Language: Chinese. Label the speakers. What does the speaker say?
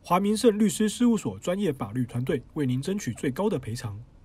Speaker 1: 华明盛律师事务所专业法律团队为您争取最高的赔偿。